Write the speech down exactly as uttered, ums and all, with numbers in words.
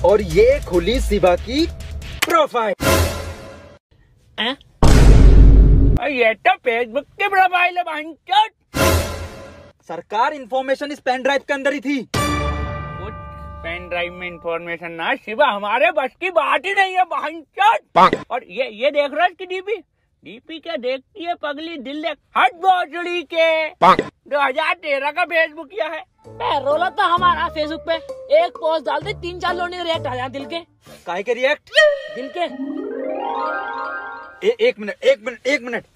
और ये खुली शिवा की प्रोफाइल। ये तो फेसबुक की प्रोफाइल है भाई। सरकार इंफॉर्मेशन इस पेन ड्राइव के अंदर ही थी। कुछ पेन ड्राइव में इंफॉर्मेशन ना शिवा, हमारे बस की बात ही नहीं है भाई। और ये ये देख रहा है इसकी डीपी डीपी क्या देखती है पगली, दिल देख हट भोसड़ी के दो हजार तेरह का फेसबुक किया है। रोला तो हमारा फेसबुक पे एक पोस्ट डाल दे, तीन चार लोग रिएक्ट आ जाए दिल के। काहे के रिएक्ट? दिल के। ए, एक मिनट एक मिनट एक मिनट